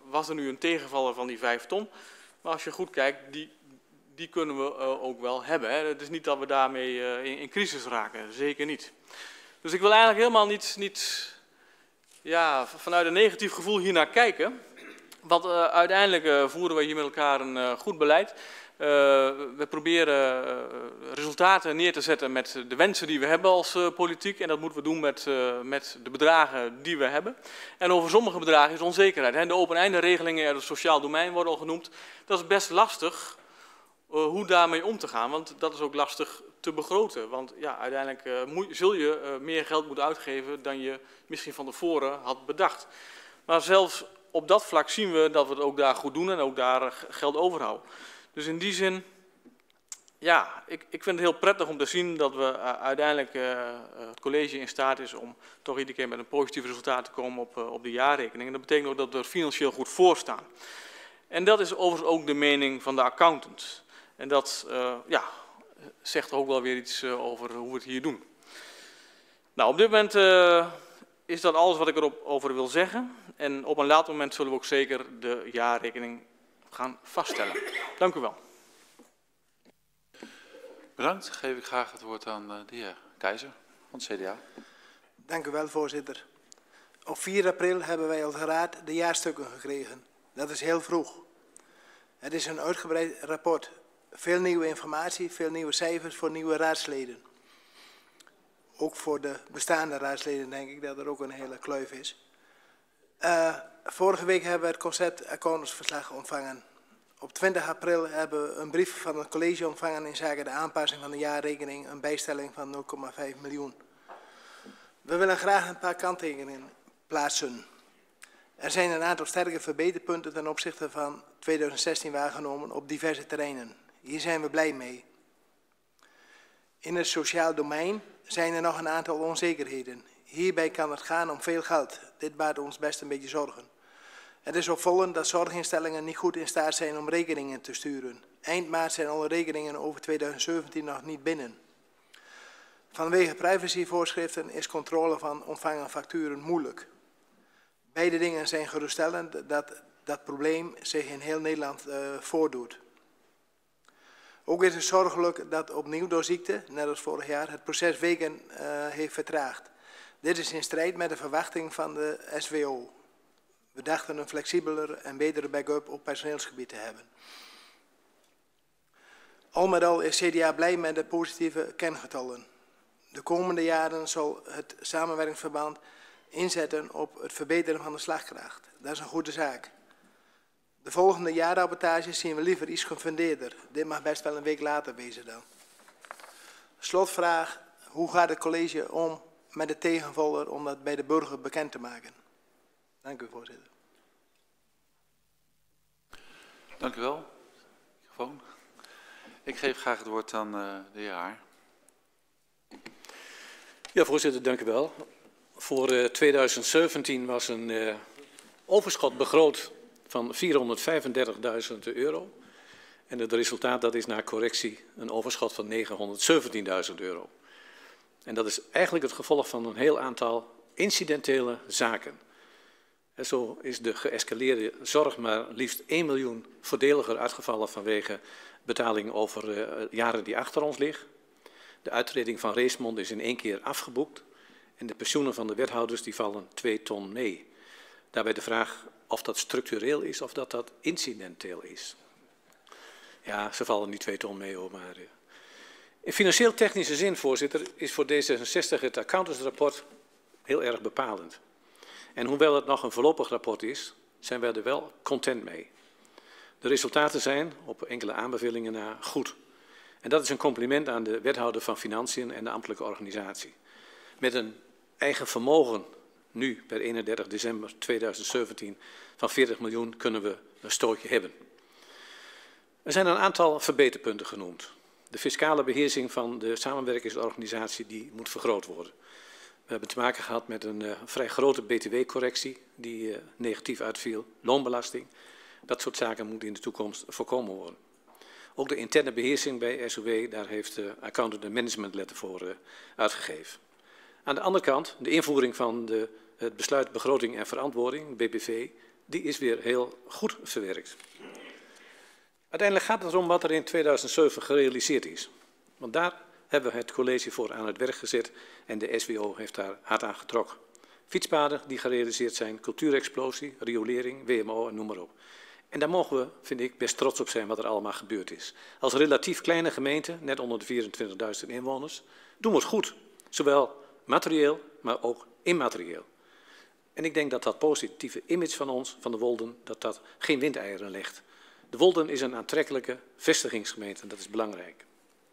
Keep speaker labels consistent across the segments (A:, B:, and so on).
A: was er nu een tegenvaller van die 5 ton. Maar als je goed kijkt, die kunnen we ook wel hebben. Hè. Het is niet dat we daarmee in crisis raken, zeker niet. Dus ik wil eigenlijk helemaal niet vanuit een negatief gevoel hier naar kijken. Want uiteindelijk voeren we hier met elkaar een goed beleid. We proberen resultaten neer te zetten met de wensen die we hebben als politiek. En dat moeten we doen met de bedragen die we hebben. En over sommige bedragen is onzekerheid. Hè. De open-einde regelingen uit het sociaal domein worden al genoemd. Dat is best lastig hoe daarmee om te gaan. Want dat is ook lastig te begroten. Want ja, uiteindelijk zul je meer geld moeten uitgeven dan je misschien van tevoren had bedacht. Maar zelfs op dat vlak zien we dat we het ook daar goed doen en ook daar geld overhouden. Dus in die zin, ja, ik vind het heel prettig om te zien dat we uiteindelijk het college in staat is om toch iedere keer met een positief resultaat te komen op de jaarrekening. En dat betekent ook dat we er financieel goed voor staan. En dat is overigens ook de mening van de accountant. En dat zegt ook wel weer iets over hoe we het hier doen. Nou, op dit moment is dat alles wat ik erover wil zeggen. En op een later moment zullen we ook zeker de jaarrekening gaan vaststellen. Dank u wel.
B: Bedankt. Geef ik graag het woord aan de heer Keizer van het CDA.
C: Dank u wel, voorzitter. Op 4 april hebben wij als raad de jaarstukken gekregen. Dat is heel vroeg. Het is een uitgebreid rapport. Veel nieuwe informatie, veel nieuwe cijfers voor nieuwe raadsleden. Ook voor de bestaande raadsleden denk ik dat er ook een hele kluif is. Vorige week hebben we het concept accountantsverslag ontvangen. Op 20 april hebben we een brief van het college ontvangen in zaken de aanpassing van de jaarrekening, een bijstelling van 0,5 miljoen. We willen graag een paar kanttekeningen plaatsen. Er zijn een aantal sterke verbeterpunten ten opzichte van 2016 waargenomen op diverse terreinen. Hier zijn we blij mee. In het sociaal domein zijn er nog een aantal onzekerheden. Hierbij kan het gaan om veel geld. Dit baart ons best een beetje zorgen. Het is opvallend dat zorginstellingen niet goed in staat zijn om rekeningen te sturen. Eind maart zijn alle rekeningen over 2017 nog niet binnen. Vanwege privacyvoorschriften is controle van ontvangen facturen moeilijk. Beide dingen zijn geruststellend dat dat probleem zich in heel Nederland voordoet. Ook is het zorgelijk dat opnieuw door ziekte, net als vorig jaar, het proces weken heeft vertraagd. Dit is in strijd met de verwachting van de SWO. We dachten een flexibeler en betere backup op personeelsgebied te hebben. Al met al is CDA blij met de positieve kengetallen. De komende jaren zal het samenwerkingsverband inzetten op het verbeteren van de slagkracht. Dat is een goede zaak. De volgende jaarrapportages zien we liever iets gefundeerder. Dit mag best wel een week later wezen dan. Slotvraag, hoe gaat het college om met de tegenvaller om dat bij de burger bekend te maken? Dank u, voorzitter.
B: Dank u wel. Microfoon. Ik geef graag het woord aan de heer Haar.
D: Ja, voorzitter, dank u wel. Voor 2017 was een overschot begroot van €435.000. En het resultaat dat is na correctie een overschot van €917.000. En dat is eigenlijk het gevolg van een heel aantal incidentele zaken. En zo is de geëscaleerde zorg maar liefst 1 miljoen voordeliger uitgevallen vanwege betaling over jaren die achter ons liggen. De uittreding van Reesmond is in 1 keer afgeboekt. En de pensioenen van de wethouders die vallen 2 ton mee. Daarbij de vraag of dat structureel is of dat dat incidenteel is. Ja, ze vallen niet 2 ton mee hoor, maar... In financieel-technische zin, voorzitter, is voor D66 het accountantsrapport heel erg bepalend. En hoewel het nog een voorlopig rapport is, zijn wij er wel content mee. De resultaten zijn, op enkele aanbevelingen na, goed. En dat is een compliment aan de wethouder van Financiën en de ambtelijke organisatie. Met een eigen vermogen nu, per 31 december 2017, van 40 miljoen kunnen we een stootje hebben. Er zijn een aantal verbeterpunten genoemd. De fiscale beheersing van de samenwerkingsorganisatie die moet vergroot worden. We hebben te maken gehad met een vrij grote btw-correctie die negatief uitviel, loonbelasting. Dat soort zaken moeten in de toekomst voorkomen worden. Ook de interne beheersing bij SOW, daar heeft de accountant een managementletter voor uitgegeven. Aan de andere kant de invoering van het besluit begroting en verantwoording, BBV, die is weer heel goed verwerkt. Uiteindelijk gaat het erom wat er in 2007 gerealiseerd is. Want daar hebben we het college voor aan het werk gezet en de SWO heeft daar hard aan getrokken. Fietspaden die gerealiseerd zijn, cultuurexplosie, riolering, WMO en noem maar op. En daar mogen we, vind ik, best trots op zijn wat er allemaal gebeurd is. Als relatief kleine gemeente, net onder de 24.000 inwoners, doen we het goed. Zowel materieel, maar ook immaterieel. En ik denk dat dat positieve image van ons, van de Wolden, dat geen windeieren legt. De Wolden is een aantrekkelijke vestigingsgemeente en dat is belangrijk.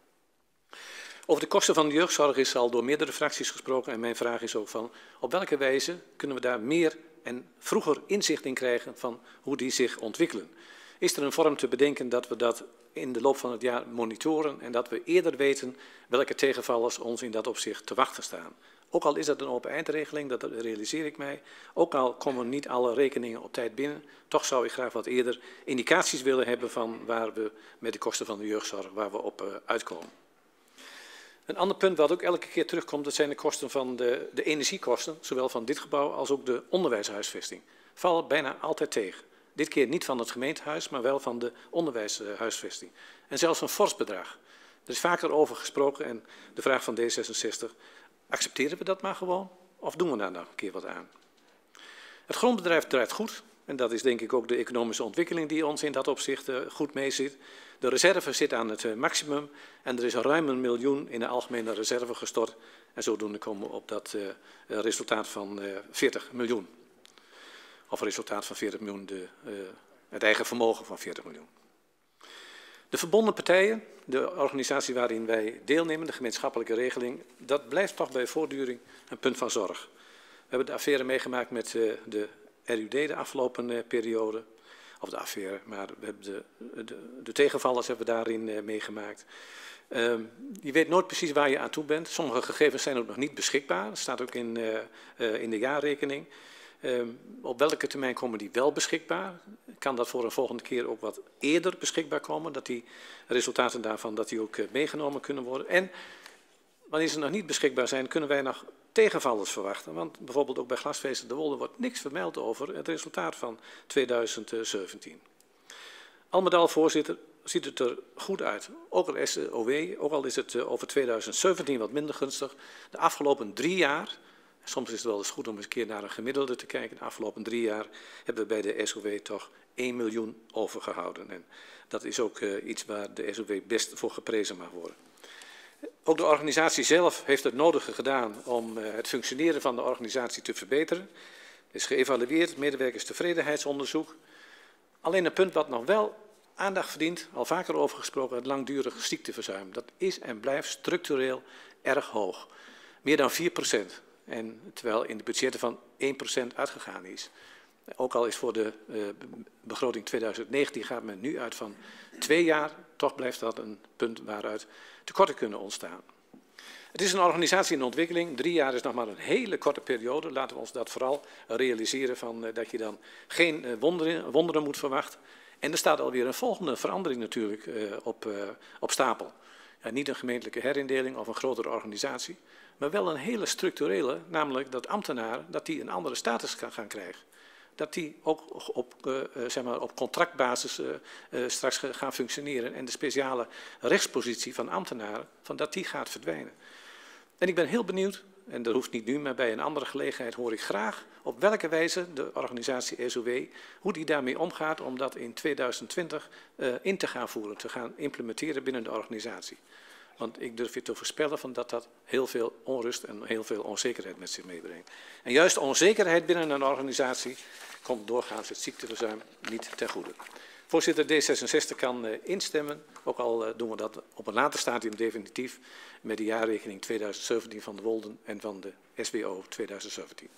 D: Over de kosten van de jeugdzorg is al door meerdere fracties gesproken en mijn vraag is ook van op welke wijze kunnen we daar meer en vroeger inzicht in krijgen van hoe die zich ontwikkelen. Is er een vorm te bedenken dat we dat in de loop van het jaar monitoren en dat we eerder weten welke tegenvallers ons in dat opzicht te wachten staan. Ook al is dat een open eindregeling, dat realiseer ik mij. Ook al komen niet alle rekeningen op tijd binnen, toch zou ik graag wat eerder indicaties willen hebben van waar we met de kosten van de jeugdzorg, waar we op uitkomen. Een ander punt wat ook elke keer terugkomt, dat zijn de kosten van de energiekosten, zowel van dit gebouw als ook de onderwijshuisvesting. Vallen bijna altijd tegen. Dit keer niet van het gemeentehuis, maar wel van de onderwijshuisvesting. En zelfs een fors bedrag. Er is vaker over gesproken en de vraag van D66, accepteren we dat maar gewoon of doen we daar nog een keer wat aan? Het grondbedrijf draait goed en dat is denk ik ook de economische ontwikkeling die ons in dat opzicht goed meezit. De reserve zit aan het maximum en er is ruim 1 miljoen in de algemene reserve gestort. En zodoende komen we op dat resultaat van 40 miljoen. Of resultaat van 40 miljoen, het eigen vermogen van 40 miljoen. De verbonden partijen, de organisatie waarin wij deelnemen, de gemeenschappelijke regeling, dat blijft toch bij voortduring een punt van zorg. We hebben de affaire meegemaakt met de RUD de afgelopen periode. Of de affaire, maar we hebben de tegenvallers hebben we daarin meegemaakt. Je weet nooit precies waar je aan toe bent. Sommige gegevens zijn ook nog niet beschikbaar. Dat staat ook in de jaarrekening. Op welke termijn komen die wel beschikbaar? Kan dat voor een volgende keer ook wat eerder beschikbaar komen? Dat die resultaten daarvan dat die ook meegenomen kunnen worden. En wanneer ze nog niet beschikbaar zijn, kunnen wij nog tegenvallers verwachten. Want bijvoorbeeld ook bij Glasvezel de Wolde wordt niks vermeld over het resultaat van 2017. Al met al, voorzitter, ziet het er goed uit. Ook het SOW, ook al is het over 2017 wat minder gunstig. De afgelopen 3 jaar, soms is het wel eens goed om eens een keer naar een gemiddelde te kijken. De afgelopen 3 jaar hebben we bij de SOW toch 1 miljoen overgehouden. En dat is ook iets waar de SOW best voor geprezen mag worden. Ook de organisatie zelf heeft het nodige gedaan om het functioneren van de organisatie te verbeteren. Het is geëvalueerd, medewerkerstevredenheidsonderzoek. Alleen een punt wat nog wel aandacht verdient, al vaker over gesproken, het langdurig ziekteverzuim. Dat is en blijft structureel erg hoog. Meer dan 4%. En terwijl in de budgetten van 1% uitgegaan is. Ook al is voor de begroting 2019 gaat men nu uit van 2 jaar, toch blijft dat een punt waaruit tekorten kunnen ontstaan. Het is een organisatie in ontwikkeling. 3 jaar is nog maar een hele korte periode. Laten we ons dat vooral realiseren van dat je dan geen wonderen moet verwachten. En er staat alweer een volgende verandering natuurlijk op stapel. Ja, niet een gemeentelijke herindeling of een grotere organisatie, maar wel een hele structurele, namelijk dat ambtenaren dat die een andere status kan gaan krijgen. Dat die ook op contractbasis straks gaan functioneren en de speciale rechtspositie van ambtenaren, dat die gaat verdwijnen. En ik ben heel benieuwd, en dat hoeft niet nu, maar bij een andere gelegenheid hoor ik graag op welke wijze de organisatie SOW, hoe die daarmee omgaat om dat in 2020 in te gaan voeren, te gaan implementeren binnen de organisatie. Want ik durf je te voorspellen van dat heel veel onrust en heel veel onzekerheid met zich meebrengt. En juist onzekerheid binnen een organisatie komt doorgaans het ziekteverzuim niet ten goede. Voorzitter, D66 kan instemmen, ook al doen we dat op een later stadium definitief, met de jaarrekening 2017 van de Wolden en van de SWO 2017.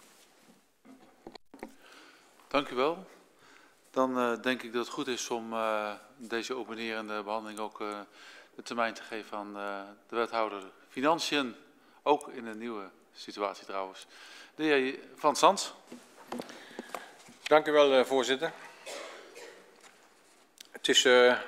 D: Dank u wel. Dan denk ik dat het goed is om deze openerende behandeling ook de termijn te geven aan de wethouder Financiën, ook in een nieuwe situatie trouwens. De heer Van Sans.
E: Dank u wel, voorzitter. Het is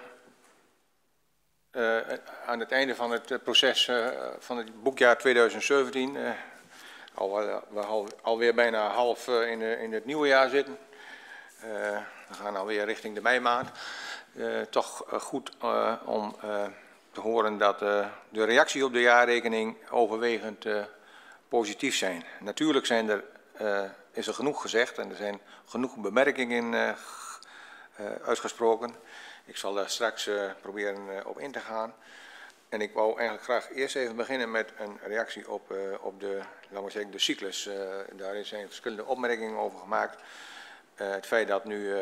E: aan het einde van het proces van het boekjaar 2017, we alweer bijna half in het nieuwe jaar zitten. we gaan alweer richting de meimaand, toch goed om te horen dat de reactie op de jaarrekening overwegend positief zijn. Natuurlijk is er genoeg gezegd en er zijn genoeg bemerkingen uitgesproken. Ik zal daar straks proberen op in te gaan. En ik wou eigenlijk graag eerst even beginnen met een reactie op de, laten we zeggen, de cyclus. Daar zijn verschillende opmerkingen over gemaakt. Het feit dat nu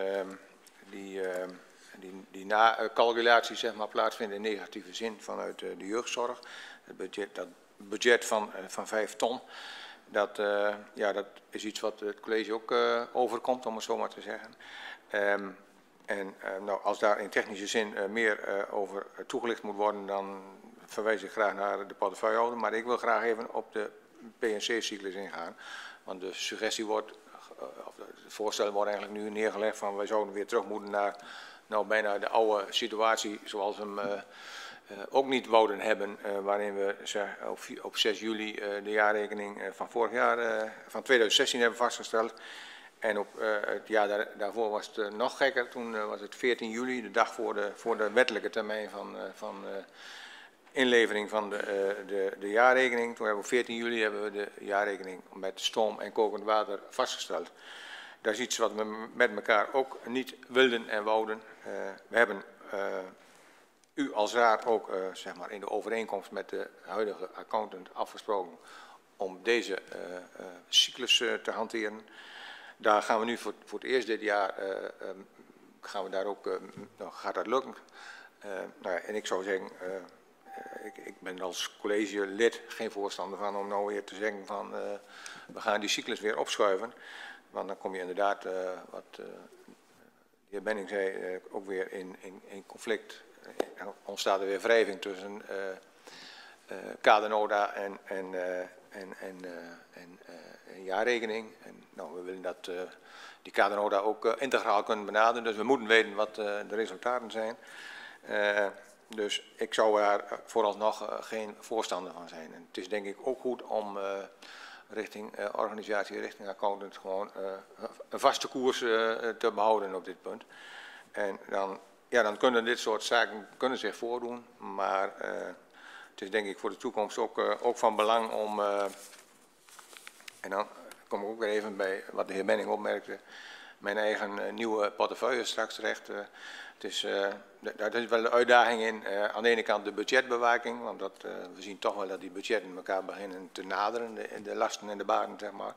E: die na-calculatie zeg maar, plaatsvindt in negatieve zin vanuit de jeugdzorg. Dat budget van 5 ton. Dat is iets wat het college ook overkomt, om het zo maar te zeggen. Nou, als daar in technische zin meer over toegelicht moet worden, dan verwijs ik graag naar de portefeuillehouder. Maar ik wil graag even op de PNC-cyclus ingaan. Want de suggestie wordt, of het voorstel wordt eigenlijk nu neergelegd van wij zouden weer terug moeten naar nou, bijna de oude situatie zoals we hem ook niet wouden hebben. Waarin we op 6 juli de jaarrekening van vorig jaar, van 2016 hebben vastgesteld. En op het jaar daarvoor was het nog gekker. Toen was het 14 juli, de dag voor de wettelijke termijn van inlevering van de jaarrekening. Toen hebben we op 14 juli hebben we de jaarrekening met stoom en kokend water vastgesteld. Dat is iets wat we met elkaar ook niet wilden en wouden. We hebben u als raad ook zeg maar in de overeenkomst met de huidige accountant afgesproken om deze cyclus te hanteren. Daar gaan we nu voor het eerst dit jaar, gaan we daar ook, gaat dat lukken. Nou ja, en ik zou zeggen, ik ben als collegelid geen voorstander van om nou weer te zeggen van we gaan die cyclus weer opschuiven. Want dan kom je inderdaad, wat de heer Benning zei, ook weer in conflict. En ontstaat er weer wrijving tussen kadernota en jaarrekening. En nou, we willen dat die kadernota ook integraal kunnen benaderen. Dus we moeten weten wat de resultaten zijn. Dus ik zou daar vooralsnog geen voorstander van zijn. En het is denk ik ook goed om richting organisatie, richting accountant gewoon een vaste koers te behouden op dit punt. En dan kunnen dit soort zaken zich voordoen. Maar het is denk ik voor de toekomst ook van belang om... en dan kom ik ook weer even bij wat de heer Benning opmerkte. Mijn eigen nieuwe portefeuille straks terecht. Daar is wel de uitdaging in. Aan de ene kant de budgetbewaking. Want we zien toch wel dat die budgetten elkaar beginnen te naderen. De lasten en de baten, zeg maar.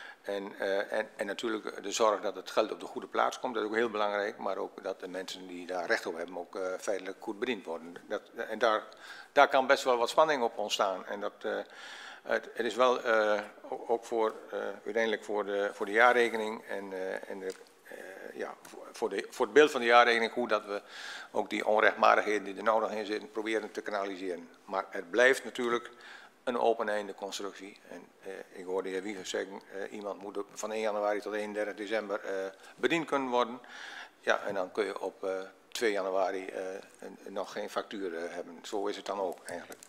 E: En natuurlijk de zorg dat het geld op de goede plaats komt. Dat is ook heel belangrijk. Maar ook dat de mensen die daar recht op hebben ook feitelijk goed bediend worden. En daar kan best wel wat spanning op ontstaan. En het is wel ook uiteindelijk voor de jaarrekening voor het beeld van de jaarrekening goed dat we ook die onrechtmatigheden die er nou nog in zitten proberen te kanaliseren. Maar het blijft natuurlijk een open-einde constructie. En ik hoorde de heer Wiegers zeggen, iemand moet van 1 januari tot 31 december bediend kunnen worden. Ja, en dan kun je op 2 januari nog geen factuur hebben. Zo is het dan ook eigenlijk.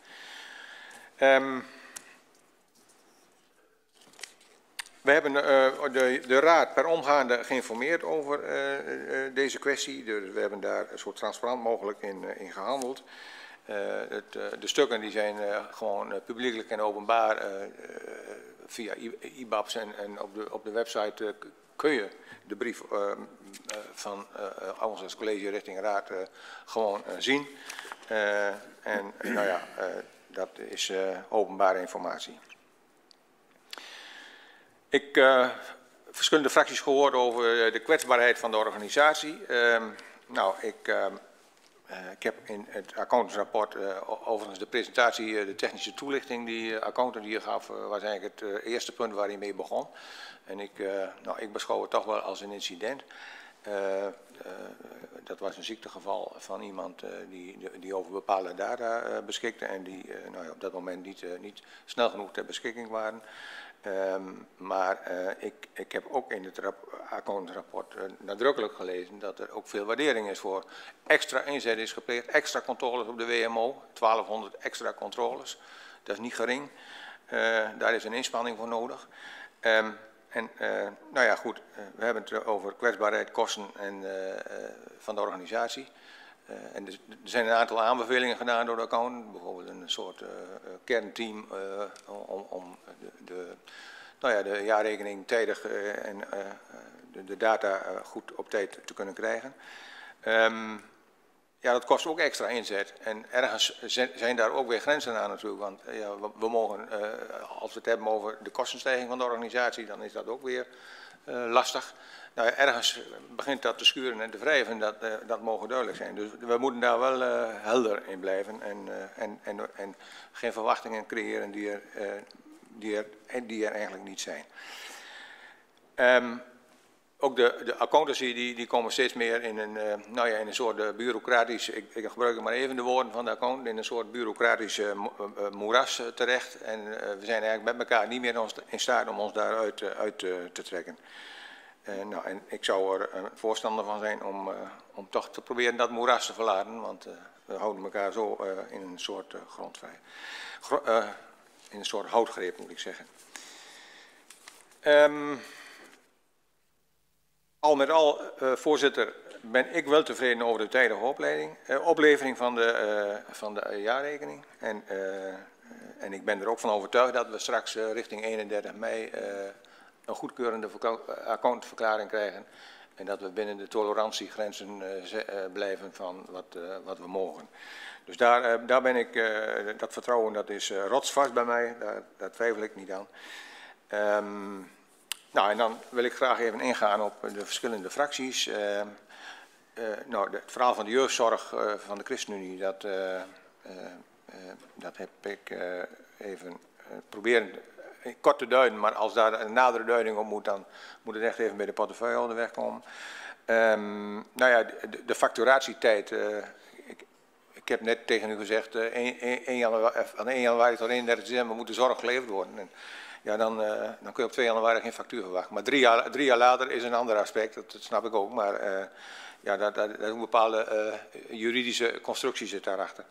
E: We hebben de raad per omgaande geïnformeerd over deze kwestie. Dus we hebben daar zo transparant mogelijk in gehandeld. De stukken die zijn gewoon publiekelijk en openbaar via IBABS en op de website kun je de brief van ons als college richting raad gewoon zien. En nou ja, dat is openbare informatie. Ik heb verschillende fracties gehoord over de kwetsbaarheid van de organisatie. Ik heb in het accountantsrapport overigens de presentatie, de technische toelichting die accountant hier gaf, was eigenlijk het eerste punt waar hij mee begon. En ik beschouw het toch wel als een incident. Dat was een ziektegeval van iemand die over bepaalde data beschikte en die op dat moment niet snel genoeg ter beschikking waren. Ik heb ook in het accountantsrapport nadrukkelijk gelezen dat er ook veel waardering is voor extra inzet is gepleegd, extra controles op de WMO, 1200 extra controles. Dat is niet gering. Daar is een inspanning voor nodig. Nou ja, goed, we hebben het over kwetsbaarheid, kosten en, van de organisatie. En er zijn een aantal aanbevelingen gedaan door de accountant, bijvoorbeeld een soort kernteam om de jaarrekening tijdig en de data goed op tijd te kunnen krijgen. Ja, dat kost ook extra inzet. En ergens zijn daar ook weer grenzen aan natuurlijk. Want ja, we mogen, als we het hebben over de kostenstijging van de organisatie, dan is dat ook weer lastig. Nou, ergens begint dat te schuren en te wrijven, dat mogen duidelijk zijn. Dus we moeten daar wel helder in blijven en geen verwachtingen creëren die er eigenlijk niet zijn. Ook de accountancy die komen steeds meer in een soort bureaucratisch, ik gebruik maar even de woorden van de accountant, in een soort bureaucratisch moeras terecht. En we zijn eigenlijk met elkaar niet meer in staat om ons daaruit uit te trekken. En ik zou er een voorstander van zijn om toch te proberen dat moeras te verlaten, want we houden elkaar zo in een soort grondvrij. In een soort houtgreep moet ik zeggen. Al met al, voorzitter, ben ik wel tevreden over de tijdige oplevering van de jaarrekening. En ik ben er ook van overtuigd dat we straks richting 31 mei een goedkeurende accountverklaring krijgen. En dat we binnen de tolerantiegrenzen blijven van wat we mogen. Dus daar ben ik, dat vertrouwen dat is rotsvast bij mij, daar twijfel ik niet aan. En dan wil ik graag even ingaan op de verschillende fracties. Het verhaal van de jeugdzorg van de ChristenUnie, dat heb ik even proberen kort te duiden. Maar als daar een nadere duiding op moet, dan moet het echt even bij de portefeuillehouder wegkomen. De facturatietijd. Ik heb net tegen u gezegd, van 1 januari tot 31 december moet de zorg geleverd worden. En, ja, dan kun je op 2 januari geen factuur verwachten. Maar 3 jaar later is een ander aspect, dat snap ik ook. Maar daar zijn bepaalde juridische constructies zit daarachter.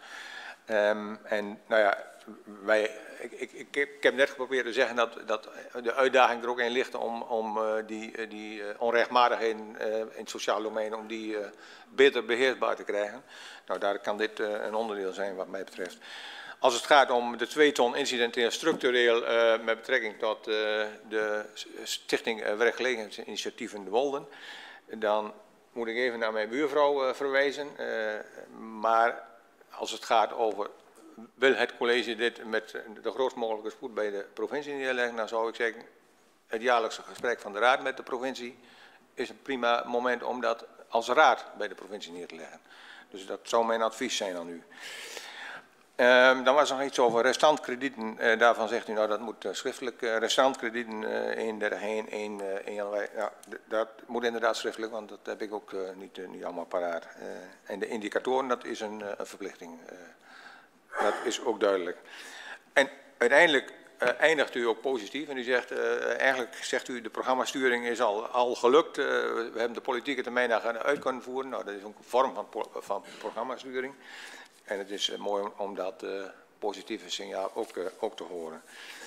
E: Ik heb net geprobeerd te zeggen dat de uitdaging er ook in ligt om die onrechtmatigheden in het sociaal domein, om die beter beheersbaar te krijgen. Nou, daar kan dit een onderdeel zijn wat mij betreft. Als het gaat om de 2 ton incidenteel structureel met betrekking tot de Stichting Werkgelegenheidsinitiatieven de Wolden, dan moet ik even naar mijn buurvrouw verwijzen. Maar als het gaat over, wil het college dit met de grootst mogelijke spoed bij de provincie neerleggen, dan zou ik zeggen, het jaarlijkse gesprek van de raad met de provincie is een prima moment om dat als raad bij de provincie neer te leggen. Dus dat zou mijn advies zijn aan u. Dan was er nog iets over restantkredieten. Daarvan zegt u, nou dat moet schriftelijk. Restantkredieten 1 januari. Ja, dat moet inderdaad schriftelijk, want dat heb ik ook niet allemaal paraat. En de indicatoren, dat is een verplichting. Dat is ook duidelijk. En uiteindelijk eindigt u ook positief. En u zegt, eigenlijk zegt u, de programmasturing is al gelukt. We hebben de politieke termijn daar uit kunnen voeren. Nou, dat is ook een vorm van programmasturing. En het is mooi om dat positieve signaal ook te horen.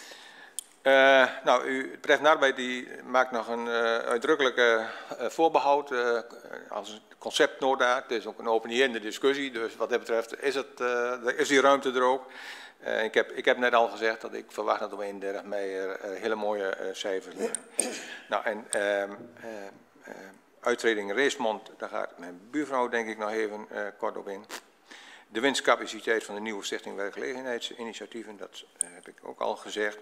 E: U betreft Arbeid die maakt nog een uitdrukkelijke voorbehoud als conceptnota. Het is ook een open-ended discussie, dus wat dat betreft is die ruimte er ook. Ik heb net al gezegd dat ik verwacht dat op 31 mei hele mooie cijfers liggen. Uittreding Reesmond, daar gaat mijn buurvrouw denk ik nog even kort op in. De winstcapaciteit van de nieuwe Stichting Werkgelegenheidsinitiatieven, dat heb ik ook al gezegd.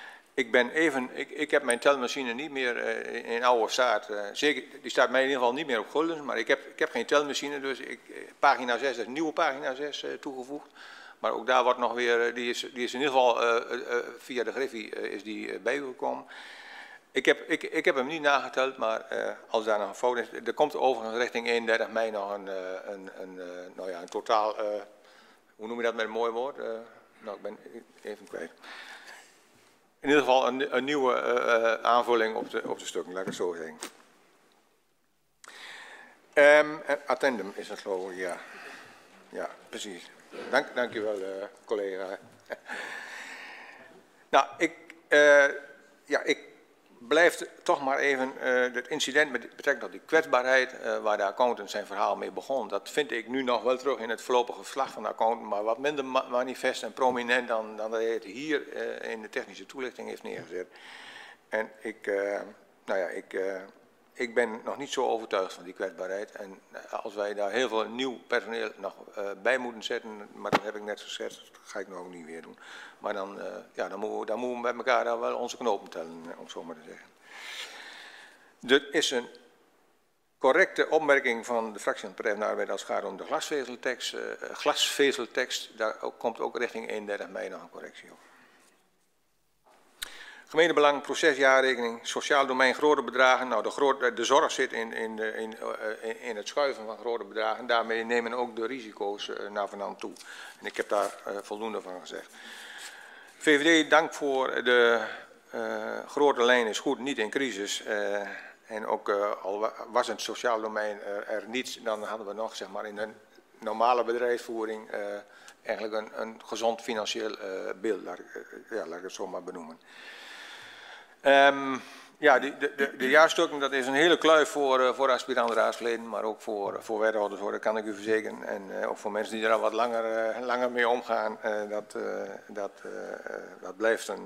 E: Ik heb mijn telmachine niet meer in oude staat. Zeker, die staat mij in ieder geval niet meer op guldens, maar ik heb geen telmachine, dus pagina 6 is een nieuwe pagina 6 toegevoegd. Maar ook daar wordt nog weer, die is in ieder geval via de Griffie is die bijgekomen. Ik heb hem niet nageteld, maar als daar nog een fout is, er komt overigens richting 31 mei nog een totaal, hoe noem je dat met een mooi woord? Ik ben even kwijt. In ieder geval een nieuwe aanvulling op de stukken, laat ik het zo zeggen. Addendum is dat geloof ik, ja. Ja, precies. Dank u wel, collega. Nou, ik blijft toch maar even het incident met betrekking tot die kwetsbaarheid, waar de accountant zijn verhaal mee begon. Dat vind ik nu nog wel terug in het voorlopige verslag van de accountant, maar wat minder manifest en prominent dan dat hij het hier in de technische toelichting heeft neergezet. En ik ben nog niet zo overtuigd van die kwetsbaarheid. En als wij daar heel veel nieuw personeel nog bij moeten zetten, maar dat heb ik net gezegd, dat ga ik nog ook niet weer doen. Maar dan moeten we met elkaar daar wel onze knopen tellen, om zo maar te zeggen. Er is een correcte opmerking van de fractie van de Partij van de Arbeid als het gaat om de glasvezeltekst. Daar komt ook richting 31 mei nog een correctie op. Gemeenebelang, procesjaarrekening, sociaal domein, grote bedragen. Nou, de zorg zit in het schuiven van grote bedragen. Daarmee nemen ook de risico's naar vanaf toe. En ik heb daar voldoende van gezegd. VVD, dank voor de grote lijn is goed, niet in crisis. En ook al was het sociaal domein er niet, dan hadden we nog zeg maar, in een normale bedrijfsvoering eigenlijk een gezond financieel beeld. Laat ik het zo maar benoemen. De jaarstukken, dat is een hele kluif voor aspirant raadsleden, maar ook voor wethouders, dat kan ik u verzekeren. En ook voor mensen die er al wat langer mee omgaan, dat blijft een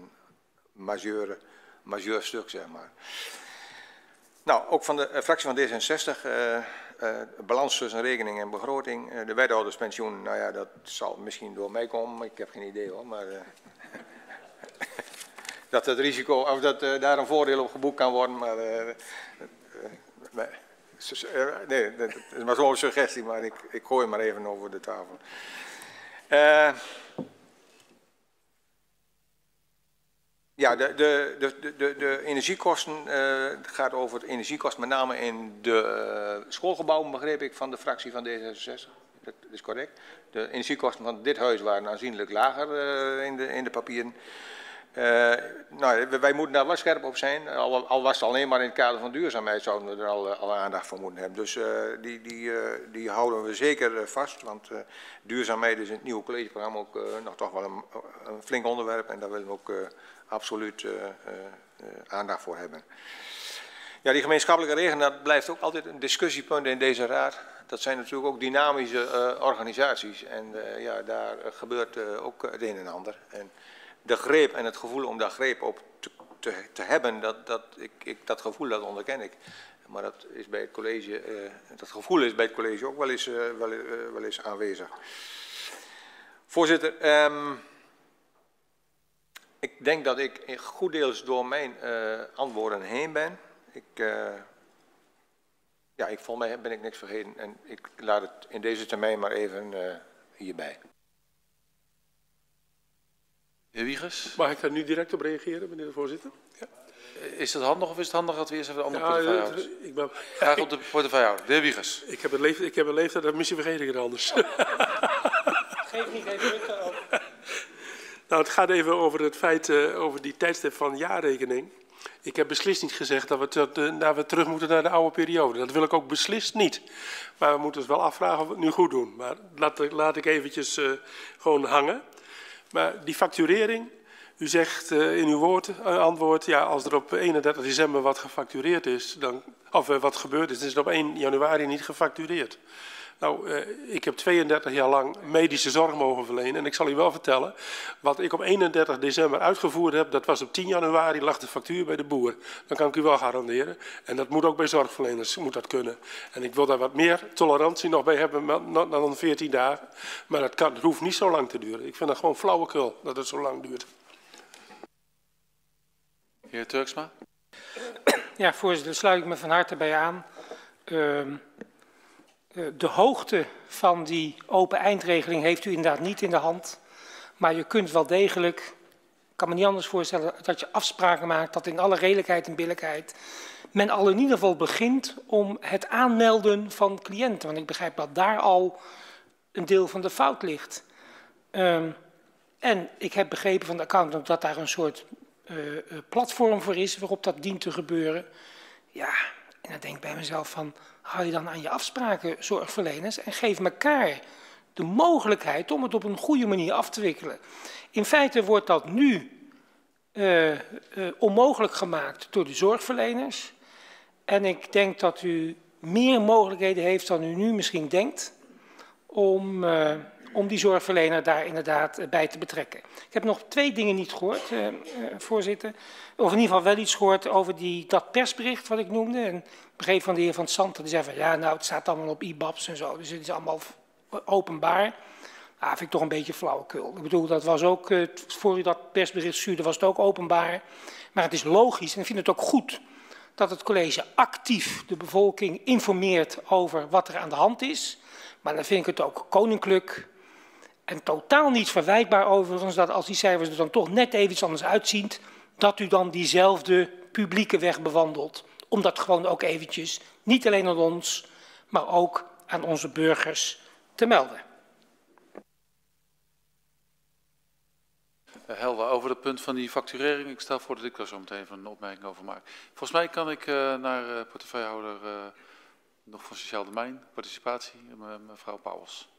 E: majeur stuk, zeg maar. Nou, ook van de fractie van D66, balans tussen rekening en begroting. De wethouderspensioen, nou ja, dat zal misschien door mij komen, ik heb geen idee hoor, maar... dat het risico, of dat daar een voordeel op geboekt kan worden, maar nee, dat is maar zo'n suggestie, maar ik gooi hem maar even over de tafel. Ja, de energiekosten, het gaat over energiekosten met name in de schoolgebouwen, begreep ik, van de fractie van D66. Dat is correct. De energiekosten van dit huis waren aanzienlijk lager in de papieren. Wij moeten daar wel scherp op zijn. Al was het alleen maar in het kader van duurzaamheid zouden we er al aandacht voor moeten hebben. Dus die houden we zeker vast. Want duurzaamheid is in het nieuwe collegeprogramma ook nog toch wel een flink onderwerp. En daar willen we ook absoluut aandacht voor hebben. Ja, die gemeenschappelijke regeling, dat blijft ook altijd een discussiepunt in deze raad. Dat zijn natuurlijk ook dynamische organisaties. En daar gebeurt ook het een en ander. En de greep en het gevoel om daar greep op te hebben, dat gevoel dat onderken ik. Maar dat is bij het college, dat gevoel is bij het college ook wel eens aanwezig. Voorzitter, ik denk dat ik goed deels door mijn antwoorden heen ben. Volgens mij ben ik niks vergeten en ik laat het in deze termijn maar even hierbij.
B: Heer Wiegers?
F: Mag ik daar nu direct op reageren, meneer de voorzitter? Ja.
B: Is het handig of is het handig dat we eerst even de andere portefeuillehouders? Graag op de portefeuillehouder. De heer Wiegers.
F: Ik heb een leeftijd, dat misschien vergeet ik het anders.
G: Geef niet even op.
F: Nou, het gaat even over het feit, over die tijdstip van jaarrekening. Ik heb beslist niet gezegd dat we terug moeten naar de oude periode. Dat wil ik ook beslist niet. Maar we moeten ons wel afvragen of we het nu goed doen. Maar laat ik eventjes gewoon hangen. Maar die facturering, u zegt in uw antwoord, ja, als er op 31 december wat gefactureerd is, of wat gebeurd is, dan is het op 1 januari niet gefactureerd. Nou, ik heb 32 jaar lang medische zorg mogen verlenen en ik zal u wel vertellen, wat ik op 31 december uitgevoerd heb, dat was op 10 januari lag de factuur bij de boer. Dan kan ik u wel garanderen. En dat moet ook bij zorgverleners, moet dat kunnen. En ik wil daar wat meer tolerantie nog bij hebben dan 14 dagen. Maar het hoeft niet zo lang te duren. Ik vind dat gewoon flauwekul dat het zo lang duurt.
B: Heer Turksma.
G: Ja, voorzitter, daar sluit ik me van harte bij aan. De hoogte van die open eindregeling heeft u inderdaad niet in de hand. Maar je kunt wel degelijk, ik kan me niet anders voorstellen, dat je afspraken maakt dat in alle redelijkheid en billijkheid men al in ieder geval begint om het aanmelden van cliënten. Want ik begrijp dat daar al een deel van de fout ligt. En ik heb begrepen van de accountant dat daar een soort platform voor is waarop dat dient te gebeuren. Ja, en dan denk ik bij mezelf van, hou je dan aan je afspraken, zorgverleners, en geef elkaar de mogelijkheid om het op een goede manier af te wikkelen. In feite wordt dat nu onmogelijk gemaakt door de zorgverleners. En ik denk dat u meer mogelijkheden heeft dan u nu misschien denkt om die zorgverlener daar inderdaad bij te betrekken. Ik heb nog 2 dingen niet gehoord, voorzitter. Of in ieder geval wel iets gehoord over dat persbericht wat ik noemde. En ik begreep van de heer Van Santen, die zei van ja, nou het staat allemaal op IBABS en zo. Dus het is allemaal openbaar. Nou, vind ik toch een beetje flauwekul. Ik bedoel, dat was ook, voor u dat persbericht stuurde, was het ook openbaar. Maar het is logisch en ik vind het ook goed dat het college actief de bevolking informeert over wat er aan de hand is. Maar dan vind ik het ook koninklijk en totaal niet verwijtbaar overigens dat als die cijfers er dan toch net even iets anders uitzien, dat u dan diezelfde publieke weg bewandelt. Om dat gewoon ook eventjes, niet alleen aan ons, maar ook aan onze burgers te melden.
B: Helder, over het punt van die facturering. Ik stel voor dat ik daar zo meteen even een opmerking over maak. Volgens mij kan ik naar portefeuillehouder nog van Sociaal Domein, participatie, mevrouw Pauwels.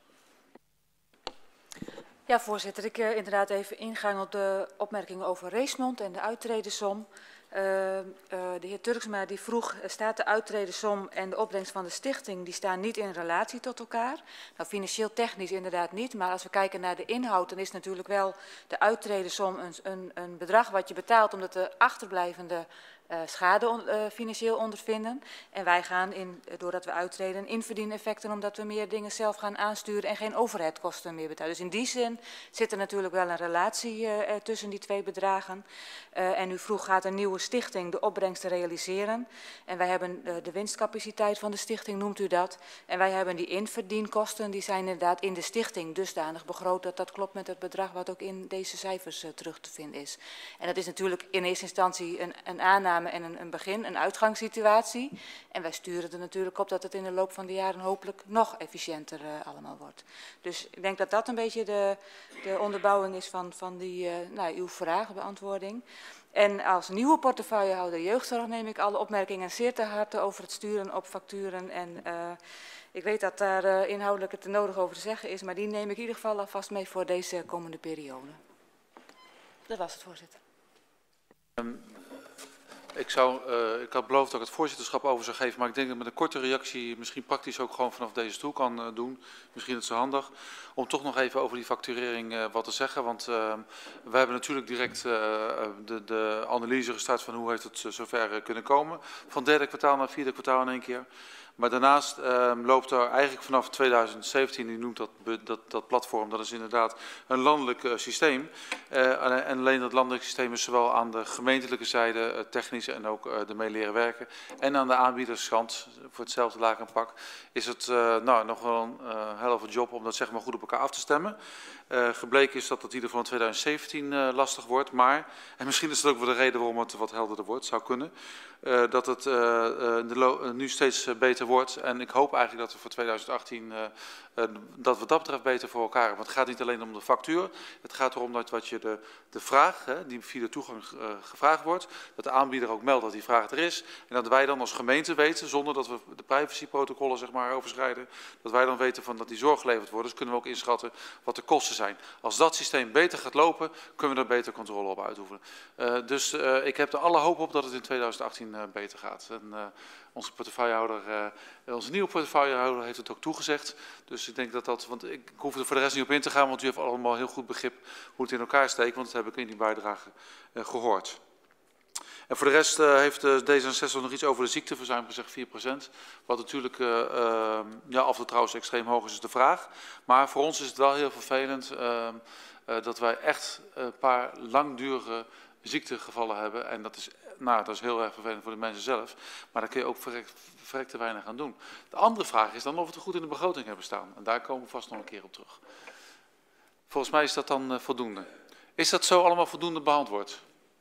H: Ja, voorzitter. Ik inderdaad even ingaan op de opmerkingen over Reesmond en de uittredensom. De heer Turksma die vroeg, staat de uittredensom en de opbrengst van de stichting, die staan niet in relatie tot elkaar. Nou, financieel technisch inderdaad niet, maar als we kijken naar de inhoud, dan is natuurlijk wel de uittredensom een bedrag wat je betaalt omdat de achterblijvende schade financieel ondervinden. En wij gaan, doordat we uittreden, inverdieneffecten omdat we meer dingen zelf gaan aansturen en geen overheidkosten meer betalen. Dus in die zin zit er natuurlijk wel een relatie tussen die 2 bedragen. En u vroeg, gaat een nieuwe stichting de opbrengsten realiseren? En wij hebben de winstcapaciteit van de stichting, noemt u dat. En wij hebben die inverdienkosten, die zijn inderdaad in de stichting dusdanig begroot dat dat klopt met het bedrag wat ook in deze cijfers terug te vinden is. En dat is natuurlijk in eerste instantie een aanname en een begin, een uitgangssituatie. En wij sturen er natuurlijk op dat het in de loop van de jaren hopelijk nog efficiënter allemaal wordt. Dus ik denk dat dat een beetje de onderbouwing is van die, uw vraagbeantwoording. En als nieuwe portefeuillehouder jeugdzorg neem ik alle opmerkingen zeer ter harte over het sturen op facturen. En ik weet dat daar inhoudelijk het nodig over te zeggen is, maar die neem ik in ieder geval alvast mee voor deze komende periode. Dat was het, voorzitter.
B: Ik had beloofd dat ik het voorzitterschap over zou geven, maar ik denk dat met een korte reactie misschien praktisch ook gewoon vanaf deze stoel kan doen. Misschien is het zo handig om toch nog even over die facturering wat te zeggen. Want we hebben natuurlijk direct de analyse gestart van hoe heeft het zover kunnen komen. Van 3e kwartaal naar 4e kwartaal in 1 keer. Maar daarnaast loopt er eigenlijk vanaf 2017, u noemt dat platform, dat is inderdaad een landelijk systeem. En alleen dat landelijk systeem is zowel aan de gemeentelijke zijde, technisch en ook de mee leren werken. En aan de aanbiederskant, voor hetzelfde laag en pak, is het nog wel een hell of a job om dat zeg maar goed op elkaar af te stemmen. Gebleken is dat het in ieder geval in 2017 lastig wordt, maar, en misschien is dat ook wel de reden waarom het wat helderder wordt, zou kunnen, dat het nu steeds beter wordt. En ik hoop eigenlijk dat we voor 2018 dat wat dat betreft beter voor elkaar hebben. Want het gaat niet alleen om de factuur, het gaat erom dat wat je de vraag, die via de toegang gevraagd wordt, dat de aanbieder ook meldt dat die vraag er is. En dat wij dan als gemeente weten, zonder dat we de privacyprotocollen zeg maar overschrijden, dat wij dan weten van dat die zorg geleverd wordt. Dus kunnen we ook inschatten wat de kosten zijn. Als dat systeem beter gaat lopen, kunnen we daar beter controle op uitoefenen. Dus ik heb er alle hoop op dat het in 2018 beter gaat. En onze portefeuillehouder, onze nieuwe portefeuillehouder heeft het ook toegezegd. Dus ik denk dat, want ik hoef er voor de rest niet op in te gaan, want u heeft allemaal heel goed begrip hoe het in elkaar steekt, want dat heb ik in die bijdrage gehoord. En voor de rest heeft D66 nog iets over de ziekteverzuim gezegd, 4%. Wat natuurlijk af en toe trouwens extreem hoog is de vraag. Maar voor ons is het wel heel vervelend dat wij echt een paar langdurige ziektegevallen hebben. En dat is heel erg vervelend voor de mensen zelf. Maar daar kun je ook verrekt te weinig aan doen. De andere vraag is dan of we het goed in de begroting hebben staan. En daar komen we vast nog een keer op terug. Volgens mij is dat dan voldoende. Is dat zo allemaal voldoende beantwoord?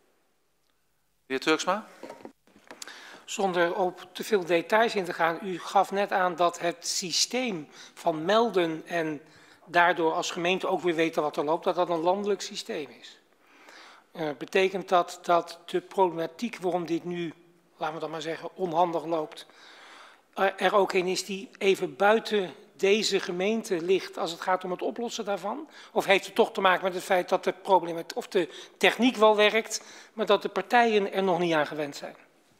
B: De heer Turksma?
G: Zonder op te veel details in te gaan, u gaf net aan dat het systeem van melden en daardoor als gemeente ook weer weten wat er loopt, dat dat een landelijk systeem is. Betekent dat de problematiek waarom dit nu, laten we dan maar zeggen, onhandig loopt, er ook een is die even buiten deze gemeente ligt als het gaat om het oplossen daarvan? Of heeft het toch te maken met het feit dat de techniek wel werkt, maar dat de partijen er nog niet aan gewend zijn?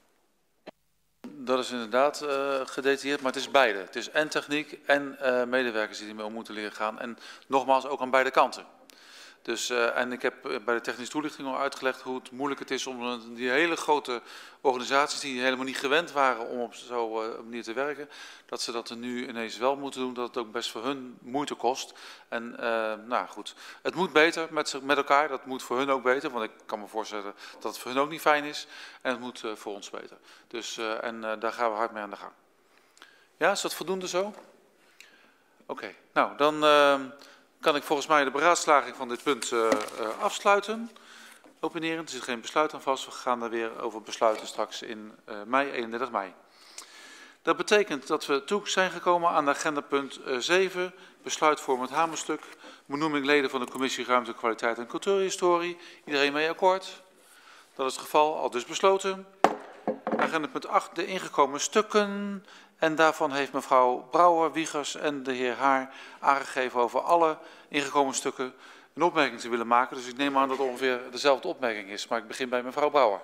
B: Dat is inderdaad gedetailleerd, maar het is beide. Het is en techniek en medewerkers die ermee om moeten leren gaan. En nogmaals ook aan beide kanten. Dus, en ik heb bij de technische toelichting al uitgelegd hoe het moeilijk het is om die hele grote organisaties die helemaal niet gewend waren om op zo'n manier te werken, dat ze dat er nu ineens wel moeten doen, dat het ook best voor hun moeite kost. En nou goed, het moet beter met elkaar, dat moet voor hun ook beter, want ik kan me voorstellen dat het voor hun ook niet fijn is. En het moet voor ons beter. Dus, daar gaan we hard mee aan de gang. Ja, is dat voldoende zo? Oké, nou dan kan ik volgens mij de beraadslaging van dit punt afsluiten. Opinerend, er zit geen besluit aan vast. We gaan daar weer over besluiten straks in mei, 31 mei. Dat betekent dat we toe zijn gekomen aan agenda punt 7, besluitvormend hamerstuk, benoeming leden van de Commissie Ruimte, Kwaliteit en Cultuurhistorie. Iedereen mee akkoord? Dat is het geval, al dus besloten. Agenda punt 8, de ingekomen stukken. En daarvan heeft mevrouw Brouwer, Wiegers en de heer Haar aangegeven over alle ingekomen stukken een opmerking te willen maken. Dus ik neem aan dat het ongeveer dezelfde opmerking is. Maar ik begin bij mevrouw Brouwer.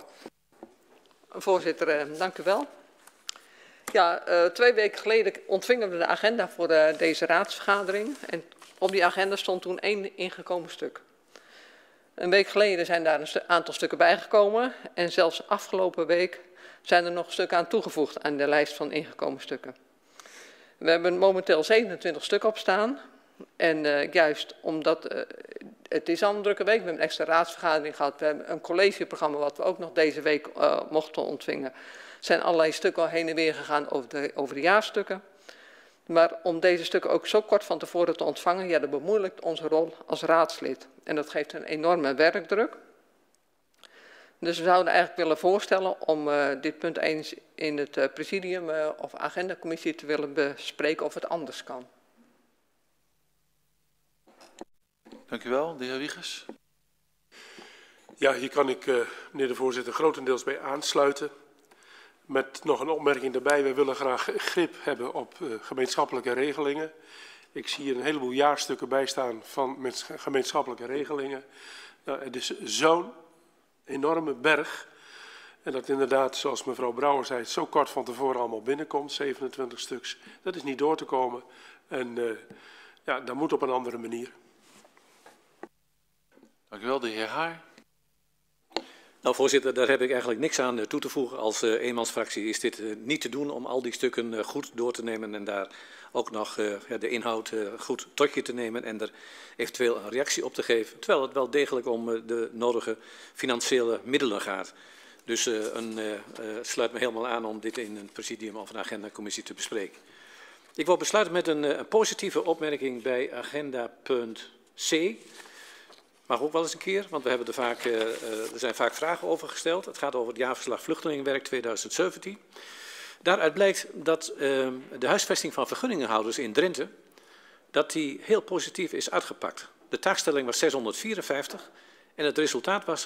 I: Voorzitter, dank u wel. Ja, 2 weken geleden ontvingen we de agenda voor deze raadsvergadering. En op die agenda stond toen 1 ingekomen stuk. Een week geleden zijn daar een aantal stukken bijgekomen. En zelfs afgelopen week zijn er nog stukken aan toegevoegd aan de lijst van ingekomen stukken. We hebben momenteel 27 stukken op staan. En juist omdat het is al een drukke week, we hebben een extra raadsvergadering gehad. We hebben een collegeprogramma wat we ook nog deze week mochten ontvingen. Er zijn allerlei stukken al heen en weer gegaan over de jaarstukken. Maar om deze stukken ook zo kort van tevoren te ontvangen, ja, dat bemoeilijkt onze rol als raadslid. En dat geeft een enorme werkdruk. Dus we zouden eigenlijk willen voorstellen om dit punt eens in het presidium of agendacommissie te willen bespreken of het anders kan.
B: Dank u wel, de heer Wiegers.
F: Ja, hier kan ik, meneer de voorzitter, grotendeels bij aansluiten. Met nog een opmerking daarbij. Wij willen graag grip hebben op gemeenschappelijke regelingen. Ik zie hier een heleboel jaarstukken bij staan van gemeenschappelijke regelingen. Nou, het is zo'n enorme berg. En dat inderdaad, zoals mevrouw Brouwer zei, zo kort van tevoren allemaal binnenkomt. 27 stuks. Dat is niet door te komen. En ja, dat moet op een andere manier.
B: Dank u wel, de heer Haar.
D: Nou, voorzitter, daar heb ik eigenlijk niks aan toe te voegen. Als eenmansfractie is dit niet te doen om al die stukken goed door te nemen en daar ook nog de inhoud goed tot je te nemen en er eventueel een reactie op te geven. Terwijl het wel degelijk om de nodige financiële middelen gaat. Dus sluit me helemaal aan om dit in een presidium of een agendacommissie te bespreken. Ik wil besluiten met een positieve opmerking bij agenda punt C. Mag ook wel eens een keer, want we hebben er zijn vaak vragen over gesteld. Het gaat over het jaarverslag Vluchtelingenwerk 2017. Daaruit blijkt dat de huisvesting van vergunningenhouders in Drenthe, dat die heel positief is uitgepakt. De taakstelling was 654 en het resultaat was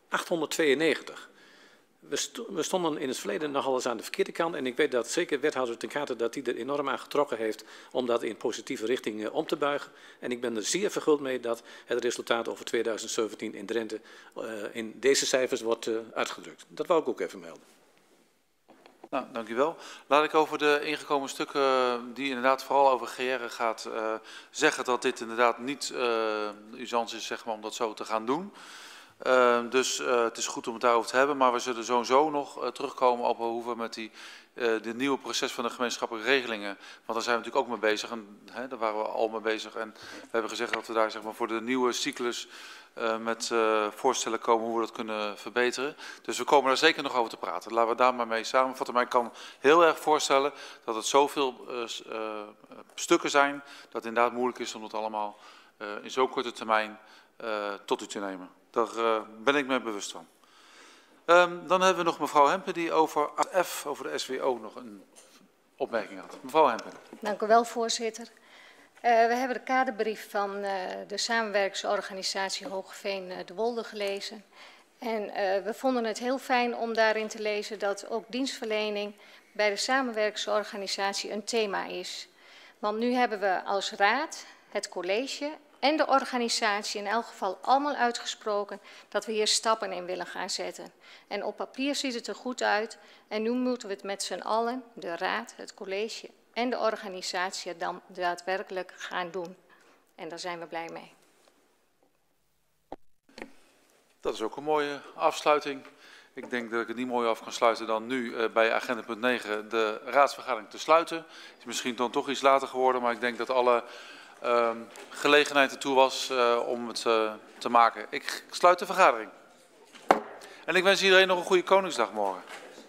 D: 892. We stonden in het verleden nogal eens aan de verkeerde kant en ik weet dat zeker wethouder Ten Kate dat hij er enorm aan getrokken heeft om dat in positieve richting om te buigen. En ik ben er zeer verguld mee dat het resultaat over 2017 in Drenthe in deze cijfers wordt uitgedrukt. Dat wou ik ook even melden.
B: Nou, dank u wel. Laat ik over de ingekomen stukken die inderdaad vooral over GR gaat zeggen dat dit inderdaad niet usance is, zeg maar, om dat zo te gaan doen. Dus het is goed om het daarover te hebben, maar we zullen sowieso nog terugkomen op hoe we met dit nieuwe proces van de gemeenschappelijke regelingen, want daar zijn we natuurlijk ook mee bezig en daar waren we al mee bezig en we hebben gezegd dat we daar, zeg maar, voor de nieuwe cyclus met voorstellen komen hoe we dat kunnen verbeteren. Dus we komen daar zeker nog over te praten. Laten we daar maar mee samenvatten. Maar ik kan heel erg voorstellen dat het zoveel stukken zijn dat het inderdaad moeilijk is om dat allemaal in zo'n korte termijn tot u te nemen. Daar ben ik me bewust van. Dan hebben we nog mevrouw Hempen die over F, over de SWO, nog een opmerking had. Mevrouw Hempen.
J: Dank u wel, voorzitter. We hebben de kaderbrief van de samenwerkingsorganisatie Hoogeveen de Wolde gelezen. En we vonden het heel fijn om daarin te lezen dat ook dienstverlening bij de samenwerkingsorganisatie een thema is. Want nu hebben we als raad, het college en de organisatie in elk geval allemaal uitgesproken dat we hier stappen in willen gaan zetten. En op papier ziet het er goed uit. En nu moeten we het met z'n allen, de raad, het college en de organisatie, dan daadwerkelijk gaan doen. En daar zijn we blij mee.
B: Dat is ook een mooie afsluiting. Ik denk dat ik het niet mooier af kan sluiten dan nu bij agenda punt 9 de raadsvergadering te sluiten. Het is misschien dan toch iets later geworden, maar ik denk dat alle gelegenheid ertoe was om het te maken. Ik sluit de vergadering. En ik wens iedereen nog een goede Koningsdag morgen.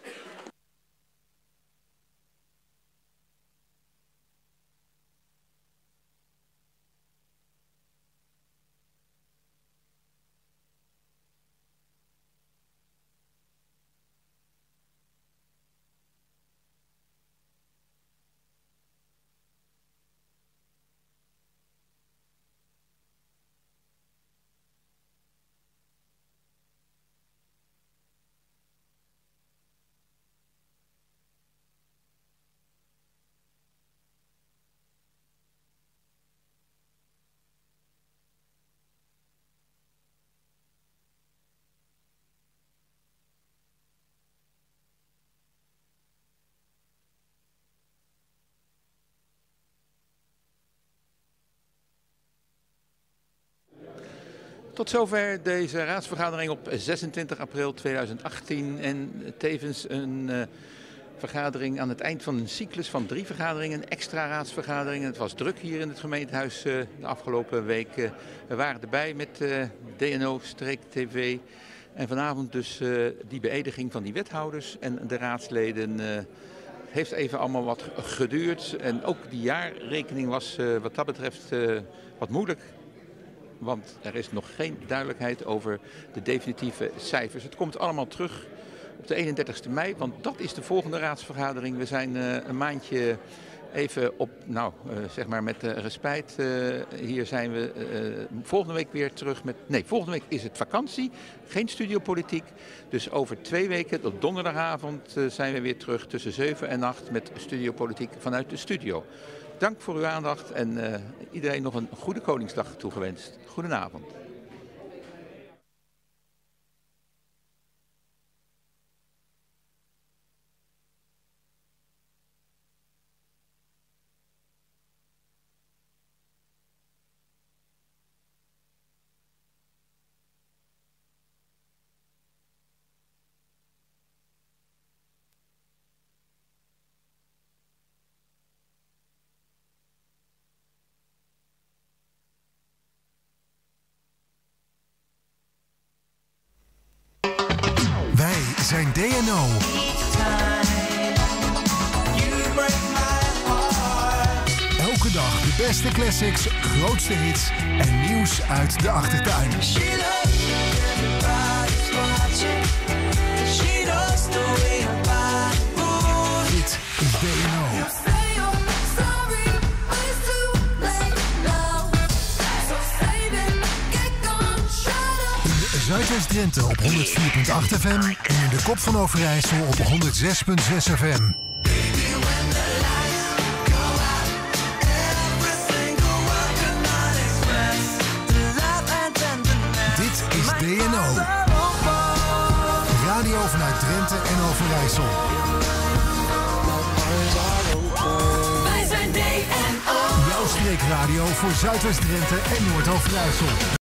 K: Tot zover deze raadsvergadering op 26 april 2018 en tevens een vergadering aan het eind van een cyclus van 3 vergaderingen, extra raadsvergaderingen. Het was druk hier in het gemeentehuis de afgelopen week. We waren erbij met DNO, Streek TV en vanavond dus die beëdiging van die wethouders en de raadsleden. Heeft even allemaal wat geduurd en ook die jaarrekening was wat dat betreft wat moeilijk. Want er is nog geen duidelijkheid over de definitieve cijfers. Het komt allemaal terug op de 31 mei, want dat is de volgende raadsvergadering. We zijn een maandje even op, zeg maar met respijt. Hier zijn we volgende week weer terug met... Nee, volgende week is het vakantie, geen studiopolitiek. Dus over 2 weken, op donderdagavond, zijn we weer terug tussen 7 en 8 met studiopolitiek vanuit de studio. Dank voor uw aandacht en iedereen nog een goede Koningsdag toegewenst. Goedenavond.
L: Wij zijn DNO. Elke dag de beste classics, grootste hits en nieuws uit de achtertuin. Dit is DNO. Zuidwest-Drenthe op 104.8 FM en in de Kop van Overijssel op 106.6 FM. Dit is DNO. Radio vanuit Drenthe en Overijssel. Wij zijn DNO. Jouw streekradio voor Zuidwest-Drenthe en Noord-Overijssel.